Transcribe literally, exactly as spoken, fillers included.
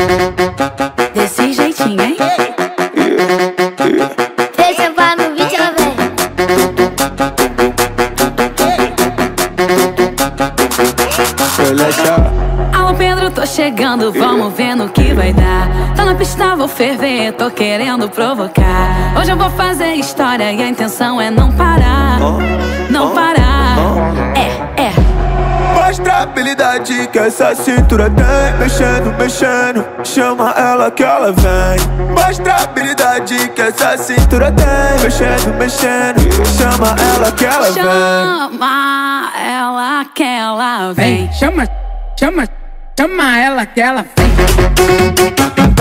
Desse jeitinho, hein? Deixa pra no vídeo, ela vem. Alô Pedro, tô chegando, vamos ver no que vai dar. Tá na pista, vou ferver, tô querendo provocar. Hoje eu vou fazer história e a intenção é não parar. Não parar, é, é. Mostra a habilidade que essa cintura tem. Mexendo, mexendo, chama ela que ela vem. Mostra a habilidade que essa cintura tem. Mexendo, mexendo, chama ela que ela vem. Chama ela que ela vem. Vem, chama, chama, chama ela que ela vem.